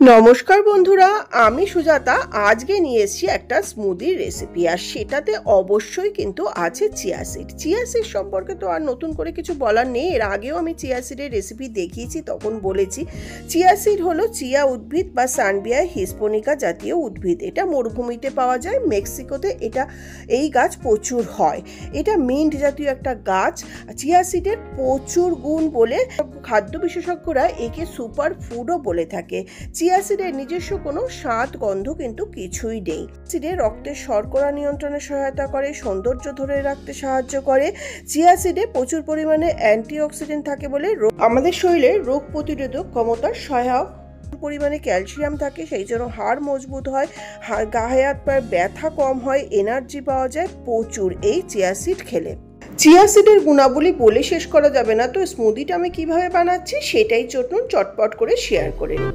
নমস্কার বন্ধুরা, আমি সুজাতা। আজকে নিয়ে এসেছি একটা স্মুদির রেসিপি, আর সেটাতে অবশ্যই কিন্তু আছে চিয়া সিড। চিয়া সিড সম্পর্কে তো আর নতুন করে কিছু বলার নেই, এর আগেও আমি চিয়া সিডের রেসিপি দেখিয়েছি, তখন বলেছি। চিয়া সিড হলো চিয়া উদ্ভিদ বা সানবিয়া হিসপোনিকা জাতীয় উদ্ভিদ। এটা মরুভূমিতে পাওয়া যায়, মেক্সিকোতে এই গাছ প্রচুর হয়। এটা মিন্ট জাতীয় একটা গাছ। চিয়া সিডের প্রচুর গুণ বলে খাদ্য বিশেষজ্ঞরা একে সুপার ফুডও বলে থাকে। চিয়া সিডের নিজস্ব কোনো স্বাদ গন্ধ কিন্তু কিছুই নেই। সিডে রক্তের শর্করা নিয়ন্ত্রণে সহায়তা করে, সৌন্দর্য ধরে রাখতে সাহায্য করে। চিয়া সিডে প্রচুর পরিমাণে অ্যান্টিঅক্সিডেন্ট থাকে বলে আমাদের শরীরের রোগ প্রতিরোধক ক্ষমতার সহায়ক। পরিমাণে ক্যালসিয়াম থাকে, সেই জন্য হাড় মজবুত হয়, গায়ে হাত পায়ের ব্যথা কম হয়, এনার্জি পাওয়া যায় প্রচুর এই চিয়া সিড খেলে। চিয়া সিডের গুণাবলী বলে শেষ করা যাবে না, তো স্মুদিটা আমি কিভাবে বানাচ্ছি সেটাই চটুন চটপট করে শেয়ার করে নিই।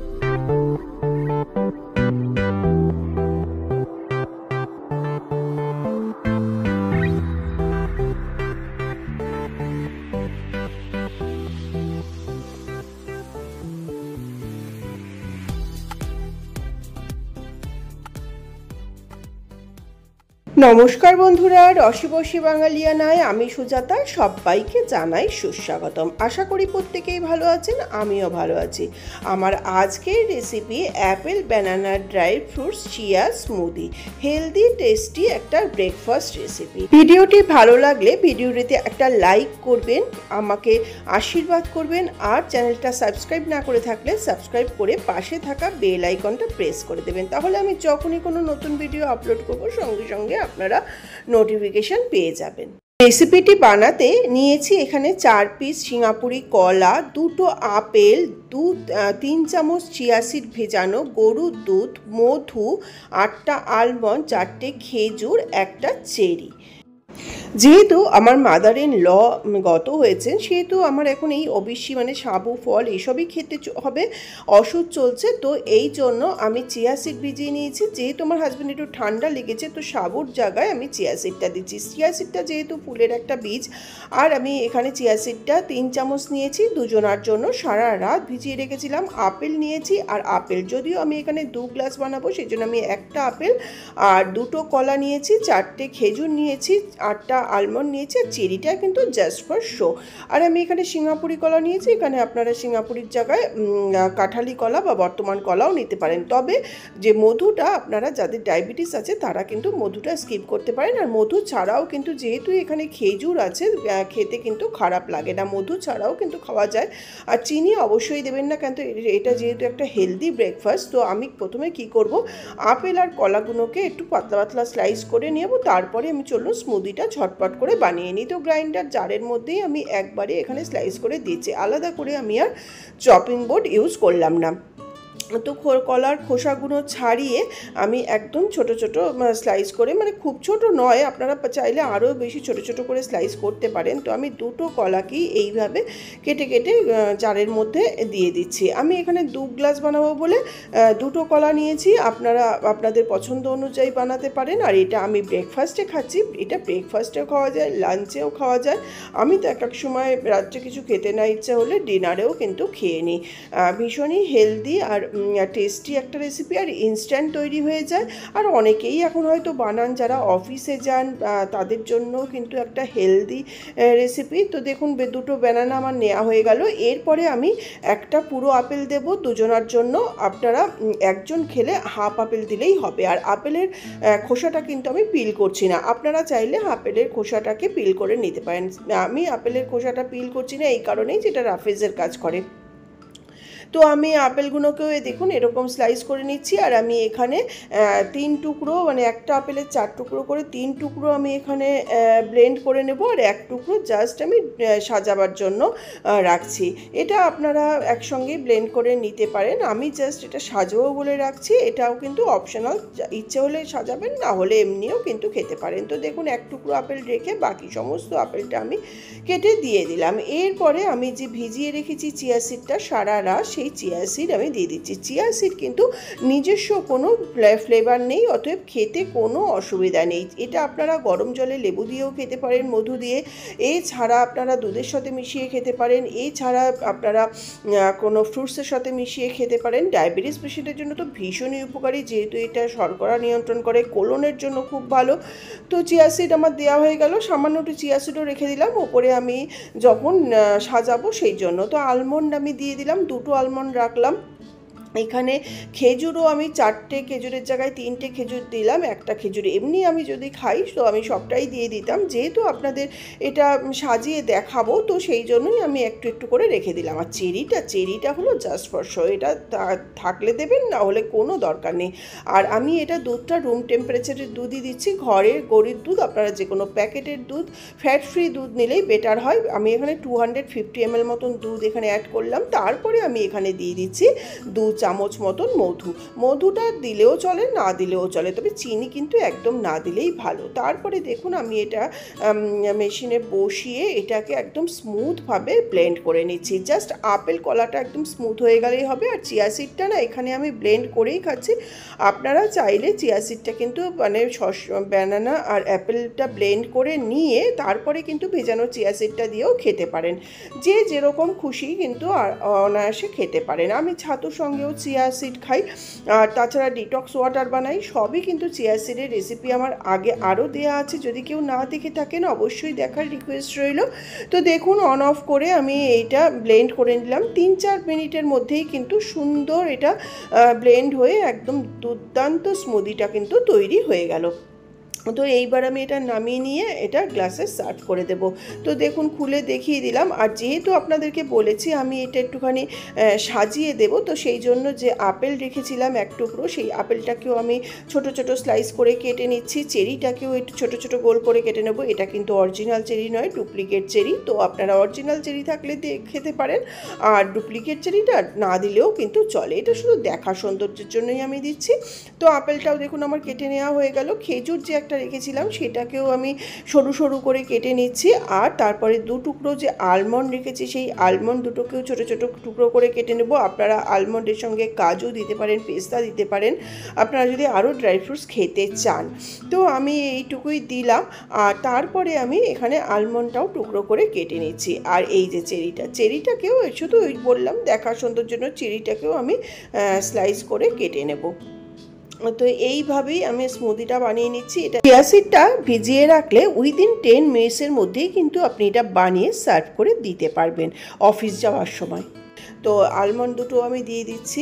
নমস্কার বন্ধুরা, রসি বসি বাঙালিয়ানায় আমি সুজাতা সবাইকে জানাই সুস্বাগতম। আশা করি প্রত্যেকেই ভালো আছেন, আমিও ভালো আছি। আমার আজকের recipe apple banana dry fruits chia smoothie, healthy tasty একটা ব্রেকফাস্ট রেসিপি। ভিডিওটি ভালো লাগলে ভিডিওটিতে একটা লাইক করবেন, আমাকে আশীর্বাদ করবেন, আর চ্যানেলটা সাবস্ক্রাইব না করে থাকলে সাবস্ক্রাইব করে পাশে থাকা বেল আইকনটা প্রেস করে দেবেন। তাহলে আমি যখনই কোনো নতুন ভিডিও আপলোড করব সঙ্গে সঙ্গে আপনারা নোটিফিকেশন পেয়ে যাবেন। রেসিপিটি বানাতে নিয়েছি এখানে 4 পিস সিঙ্গাপুরি কলা, 2টো আপেল, 3 চামচ চিয়া সিড ভেজানো, গরুর দুধ, মধু, 8টা আলমন্ড, 4টে খেজুর, একটা চেরি। যেহেতু আমার মাদার ইন ল গত হয়েছেন, সেহেতু আমার এখন এই অবশ্যই সাবু ফল এসবই খেতে হবে, ওষুধ চলছে, তো এই জন্য আমি চিয়া সিড ভিজিয়ে নিয়েছি। যেহেতু আমার হাজব্যান্ড একটু ঠান্ডা লেগেছে, তো সাবুর জায়গায় আমি চিয়া সিডটা দিচ্ছি। চিয়া সিডটা যেহেতু ফুলের একটা বীজ, আর আমি এখানে চিয়া সিডটা 3 চামচ নিয়েছি দুজনার জন্য, সারা রাত ভিজিয়ে রেখেছিলাম। আপেল নিয়েছি, আর আপেল যদিও আমি এখানে 2 গ্লাস বানাবো, সেই জন্য আমি একটা আপেল আর 2টো কলা নিয়েছি, 4টে খেজুর নিয়েছি, 8টা আলমন্ড নিয়েছি, আর চেরিটা কিন্তু জাস্ট ফর শো। আর আমি এখানে সিঙ্গাপুরি কলা নিয়েছি, এখানে আপনারা সিঙ্গাপুরির জায়গায় কাঁঠালি কলা বা বর্তমান কলাও নিতে পারেন। তবে যে মধুটা, আপনারা যাদের ডায়াবেটিস আছে তারা কিন্তু মধুটা স্কিপ করতে পারেন। আর মধু ছাড়াও কিন্তু, যেহেতু এখানে খেজুর আছে, খেতে কিন্তু খারাপ লাগে না, মধু ছাড়াও কিন্তু খাওয়া যায়। আর চিনি অবশ্যই দেবেন না, কিন্তু এটা যেহেতু একটা হেলদি ব্রেকফাস্ট, তো আমি প্রথমে কি করব, আপেল আর কলাগুলোকে একটু পাতলা পাতলা স্লাইস করে নেব, তারপরে আমি চলুন স্মুদিটা ঝটপট করে বানিয়ে নিই। তো গ্রাইন্ডার জারের মধ্যেই আমি একবারে এখানে স্লাইস করে দিয়েছি, আলাদা করে আমি আর চপিং বোর্ড ইউজ করলাম না। তো কলার খোসাগুলো ছাড়িয়ে আমি একদম ছোট ছোট স্লাইস করে, খুব ছোট নয়, আপনারা চাইলে আরও বেশি ছোট ছোট করে স্লাইস করতে পারেন। তো আমি 2টো কলাকেই এইভাবে কেটে কেটে জারের মধ্যে দিয়ে দিচ্ছি। আমি এখানে 2 গ্লাস বানাবো বলে 2টো কলা নিয়েছি, আপনারা আপনাদের পছন্দ অনুযায়ী বানাতে পারেন। আর এটা আমি ব্রেকফাস্টে খাচ্ছি, এটা ব্রেকফাস্টেও খাওয়া যায়, লাঞ্চেও খাওয়া যায়। আমি তো এক সময় রাত্রে কিছু খেতে না ইচ্ছা হলে ডিনারেও কিন্তু খেয়ে নিই। ভীষণই হেলদি আর টেস্টি একটা রেসিপি, আর ইনস্ট্যান্ট তৈরি হয়ে যায়। আর অনেকেই এখন হয়তো বানান যারা অফিসে যান, তাদের জন্য কিন্তু একটা হেলদি রেসিপি। তো দেখুন 2টো ব্যানানা আমার নেওয়া হয়ে গেল। এরপরে আমি একটা পুরো আপেল দেব দুজনার জন্য, আপনারা একজন খেলে হাফ আপেল দিলেই হবে। আর আপেলের খোসাটা কিন্তু আমি পিল করছি না, আপনারা চাইলে আপেলের খোসাটাকে পিল করে নিতে পারেন। আমি আপেলের খোসাটা পিল করছি না এই কারণেই, যেটা রাফেজের কাজ করে। তো আমি আপেলগুলোকেও দেখুন এরকম স্লাইস করে নিচ্ছি। আর আমি এখানে 3 টুকরো, একটা আপেলের 4 টুকরো করে 3 টুকরো আমি এখানে ব্লেন্ড করে নেব, আর 1 টুকরো জাস্ট আমি সাজাবার জন্য রাখছি। এটা আপনারা একসঙ্গেই ব্লেন্ড করে নিতে পারেন, আমি জাস্ট এটা সাজাবো বলে রাখছি। এটাও কিন্তু অপশনাল, ইচ্ছে হলে সাজাবেন, না হলে এমনিও কিন্তু খেতে পারেন। তো দেখুন 1 টুকরো আপেল রেখে বাকি সমস্ত আপেলটা আমি কেটে দিয়ে দিলাম। এরপরে আমি যে ভিজিয়ে রেখেছি চিয়া সিডটা সারা রাত, সেই চিয়া সিড আমি দিয়ে দিচ্ছি। চিয়া সিড কিন্তু নিজস্ব কোনো ফ্লেভার নেই, অতএব খেতে কোনো অসুবিধা নেই। এটা আপনারা গরম জলে লেবু দিয়েও খেতে পারেন, মধু দিয়ে, এছাড়া আপনারা দুধের সাথে মিশিয়ে খেতে পারেন, এছাড়া আপনারা কোনো ফ্রুটসের সাথে মিশিয়ে খেতে পারেন। ডায়াবেটিস পেশেন্টের জন্য তো ভীষণই উপকারী, যেহেতু এটা শর্করা নিয়ন্ত্রণ করে, কোলনের জন্য খুব ভালো। তো চিয়া সিড আমার দেওয়া হয়ে গেল, সামান্য একটু চিয়া সিডও রেখে দিলাম ওপরে আমি যখন সাজাবো সেই জন্য। তো আলমন্ড আমি দিয়ে দিলাম, 2টো আলমন্ড রাখলাম। এখানে খেজুরও আমি 4টে খেজুরের জায়গায় 3টে খেজুর দিলাম, একটা খেজুর এমনি আমি যদি খাই তো আমি সবটাই দিয়ে দিতাম, যেহেতু আপনাদের এটা সাজিয়ে দেখাবো তো সেই জন্যই আমি একটু একটু করে রেখে দিলাম। আর চেরিটা হলো জাস্ট ফর শো, এটা থাকলে দেবেন, না হলে কোনো দরকার নেই। আর আমি এটা দুধটা রুম টেম্পারেচারের দুধই দিচ্ছি, ঘরের গরুর দুধ, আপনারা যে কোনো প্যাকেটের দুধ, ফ্যাট ফ্রি দুধ নিলেই বেটার হয়। আমি এখানে 250 ml মতন দুধ এখানে অ্যাড করলাম। তারপরে আমি এখানে দিয়ে দিচ্ছি 2 চামচ মতন মধুটা দিলেও চলে, না দিলেও চলে, তবে চিনি কিন্তু একদম না দিলেই ভালো। তারপরে দেখুন আমি এটা মেশিনে বসিয়ে এটাকে একদম স্মুথভাবে ব্লেন্ড করে নিচ্ছি। জাস্ট আপেল কলাটা একদম স্মুথ হয়ে গেলেই হবে। আর চিয়া সিডটা না এখানে আমি ব্লেন্ড করেই খাচ্ছি, আপনারা চাইলে চিয়া সিডটা কিন্তু মানে ব্যানানা আর অ্যাপেলটা ব্লেন্ড করে নিয়ে তারপরে কিন্তু ভেজানো চিয়া সিডটা দিয়েও খেতে পারেন, যে যেরকম খুশি কিন্তু অনায়াসে খেতে পারেন। আমি ছাতুর সঙ্গেও চিয়া সিড খাই, আর তাছাড়া ডিটক্স ওয়াটার বানাই, সবই কিন্তু চিয়া সিডের রেসিপি আমার আগে আরও দেওয়া আছে, যদি কেউ না দেখে থাকেন অবশ্যই দেখার রিকোয়েস্ট রইল। তো দেখুন অন অফ করে আমি এইটা ব্লেন্ড করে নিলাম, 3-4 মিনিটের মধ্যেই কিন্তু সুন্দর এটা ব্লেন্ড হয়ে একদম দুর্দান্ত স্মুদিটা কিন্তু তৈরি হয়ে গেল। তো এইবার আমি এটা নামিয়ে নিয়ে এটা গ্লাসে সার্ভ করে দেব। তো দেখুন খুলে দেখিয়ে দিলাম। আর যেহেতু আপনাদেরকে বলেছি আমি এটা একটুখানি সাজিয়ে দেব, তো সেই জন্য যে আপেল রেখেছিলাম 1 টুকরো, সেই আপেলটাকেও আমি ছোট ছোট স্লাইস করে কেটে নিচ্ছি, চেরিটাকেও একটু ছোট ছোট গোল করে কেটে নেব। এটা কিন্তু অরিজিনাল চেরি নয়, ডুপ্লিকেট চেরি। তো আপনারা অরিজিনাল চেরি থাকলে খেতে পারেন, আর ডুপ্লিকেট চেরিটা না দিলেও কিন্তু চলে, এটা শুধু দেখা সৌন্দর্যের জন্যই আমি দিচ্ছি। তো আপেলটাও দেখুন আমার কেটে নেওয়া হয়ে গেল। খেজুর যে একটা রেখেছিলাম সেটাকেও আমি সরু সরু করে কেটে নিচ্ছি। আর তারপরে 2 টুকরো যে আলমন্ড রেখেছি সেই আলমন্ড দুটোকেও ছোট ছোট টুকরো করে কেটে নেব। আপনারা আলমন্ডের সঙ্গে কাজু দিতে পারেন, পেস্তা দিতে পারেন, আপনারা যদি আরও ড্রাই ফ্রুটস খেতে চান। তো আমি এইটুকুই দিলাম। আর তারপরে আমি এখানে আলমন্ডটাও টুকরো করে কেটে নিচ্ছি। আর এই যে চেরিটাকেও শুধু ওই বললাম দেখার সৌন্দর্যের জন্য চেরিটাকেও আমি স্লাইস করে কেটে নেব। তো এইভাবেই আমি স্মুদিটা বানিয়ে নিচ্ছি। এটা চিয়া সিডটা ভিজিয়ে রাখলে উইদিন 10 মিনিটসের মধ্যেই কিন্তু আপনি এটা বানিয়ে সার্ভ করে দিতে পারবেন অফিস যাওয়ার সময়। তো আলমন্ড দুটো আমি দিয়ে দিচ্ছি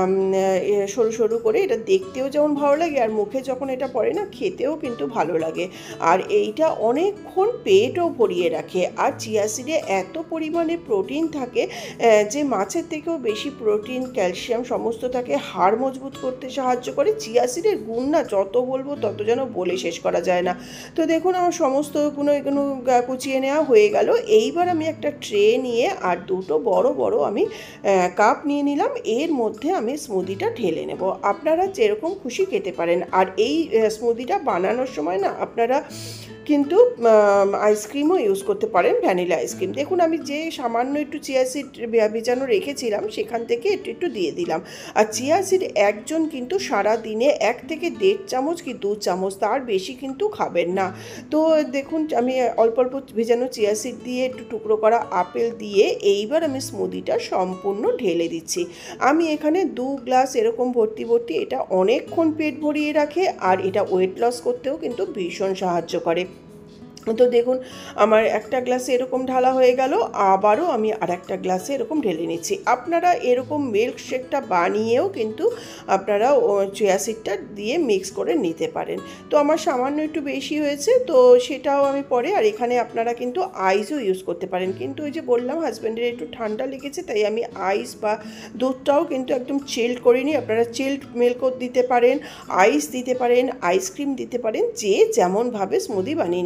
সরু সরু করে। এটা দেখতেও যেমন ভালো লাগে আর মুখে যখন এটা পড়ে না খেতেও কিন্তু ভালো লাগে। আর এইটা অনেকক্ষণ পেটও ভরিয়ে রাখে। আর চিয়া সিডে এত পরিমাণে প্রোটিন থাকে যে মাছের থেকেও বেশি প্রোটিন, ক্যালসিয়াম সমস্ত থাকে, হাড় মজবুত করতে সাহায্য করে। চিয়া সিডের গুণ না যত বলবো তত যেন বলে শেষ করা যায় না। তো দেখুন আমার সমস্তগুলো এগুলো কুচিয়ে নেওয়া হয়ে গেল। এইবার আমি একটা ট্রে নিয়ে আর 2টো বড় বড় আমি কাপ নিয়ে নিলাম, এর মধ্যে আমি স্মুদিটা ঢেলে নেব। আপনারা যেরকম খুশি খেতে পারেন। আর এই স্মুদিটা বানানোর সময় না আপনারা কিন্তু আইসক্রিমও ইউজ করতে পারেন, ভ্যানিলা আইসক্রিম। দেখুন আমি যে সামান্য একটু চিয়া সিড ভিজানো রেখেছিলাম সেখান থেকে একটু একটু দিয়ে দিলাম। আর চিয়া সিড একজন কিন্তু সারা দিনে 1 থেকে 1.5 চামচ কি 2 চামচ, তার বেশি কিন্তু খাবেন না। তো দেখুন আমি অল্প অল্প ভেজানো চিয়া সিড দিয়ে একটু টুকরো করা আপেল দিয়ে এইবার আমি স্মুদিটা সম্পূর্ণ ঢেলে দিচ্ছি। আমি এখানে 2 গ্লাস এরকম ভর্তি ভর্তি, এটা অনেকক্ষণ পেট ভরিয়ে রাখে আর এটা ওয়েট লস করতেও কিন্তু ভীষণ সাহায্য করে। তো দেখুন আমার একটা গ্লাসে এরকম ঢালা হয়ে গেল, আবারও আমি আর একটা গ্লাসে এরকম ঢেলে নিচ্ছি। আপনারা এরকম মিল্ক শেকটা বানিয়েও কিন্তু আপনারা চিয়া সিডটা দিয়ে মিক্স করে নিতে পারেন। তো আমার সামান্য একটু বেশি হয়েছে, তো সেটাও আমি পরে। আর এখানে আপনারা কিন্তু আইসও ইউজ করতে পারেন, কিন্তু ওই যে বললাম হাজব্যান্ডের একটু ঠান্ডা লেগেছে তাই আমি আইস বা দুধটাও কিন্তু একদম চিল্ড করিনি। আপনারা চিল্ড মিল্কও দিতে পারেন, আইস দিতে পারেন, আইসক্রিম দিতে পারেন, যে যেমনভাবে স্মুদি বানিয়ে নিতে পারে। তো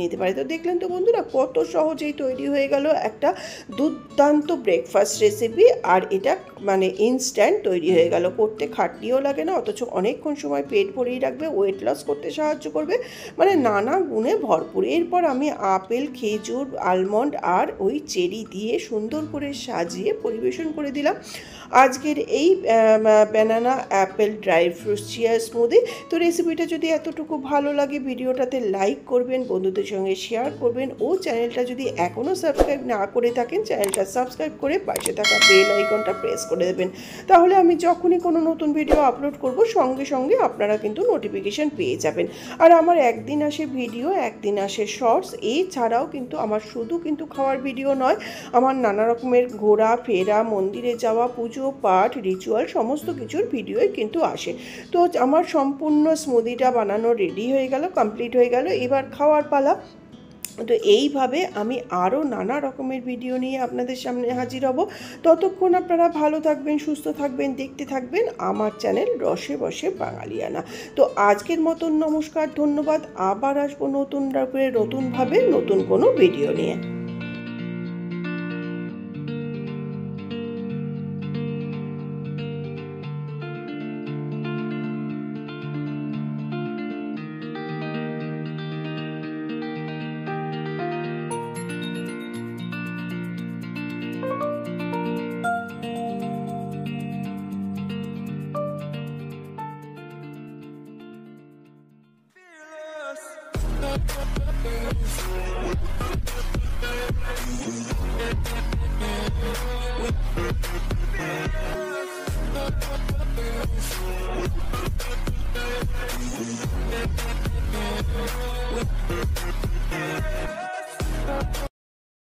দেখলেন তো বন্ধুরা কত সহজেই তৈরি হয়ে গেল একটা দুর্দান্ত ব্রেকফাস্ট রেসিপি। আর এটা মানে ইনস্ট্যান্ট তৈরি হয়ে গেল, করতে খাটনিও লাগে না, অথচ অনেকক্ষণ সময় পেট ভরেই রাখবে, ওয়েট লস করতে সাহায্য করবে, মানে নানা গুণে ভরপুর। এরপর আমি আপেল, খেজুর, আলমন্ড আর ওই চেরি দিয়ে সুন্দর করে সাজিয়ে পরিবেশন করে দিলাম আজকের এই banana apple dry fruits chia smoothie. তো রেসিপিটা যদি এতটুকু ভালো লাগে ভিডিওটাতে লাইক করবেন, বন্ধুদের সঙ্গে শেয়ার করবেন, ও চ্যানেলটা যদি এখনও সাবস্ক্রাইব না করে থাকেন চ্যানেলটা সাবস্ক্রাইব করে পাশে থাকা বেল আইকনটা প্রেস করে দেবেন। তাহলে আমি যখনই কোনো নতুন ভিডিও আপলোড করব সঙ্গে সঙ্গে আপনারা কিন্তু নোটিফিকেশান পেয়ে যাবেন। আর আমার একদিন আসে ভিডিও, একদিন আসে শর্টস। এছাড়াও কিন্তু আমার শুধু কিন্তু খাওয়ার ভিডিও নয়, আমার নানা রকমের ঘোরা ফেরা, মন্দিরে যাওয়া, পুজো পাঠ, রিচুয়াল সমস্ত কিছুর ভিডিওই কিন্তু আসে। তো আমার সম্পূর্ণ স্মুদিটা বানানো রেডি হয়ে গেল, কমপ্লিট হয়ে গেল, এবার খাওয়ার পালা। তো এইভাবে আমি আরও নানা রকমের ভিডিও নিয়ে আপনাদের সামনে হাজির হব। ততক্ষণ আপনারা ভালো থাকবেন, সুস্থ থাকবেন, দেখতে থাকবেন আমার চ্যানেল রসে বসে বাঙালিয়ানা। তো আজকের মতন নমস্কার, ধন্যবাদ। আবার আসবো নতুনভাবে নতুন কোনো ভিডিও নিয়ে। With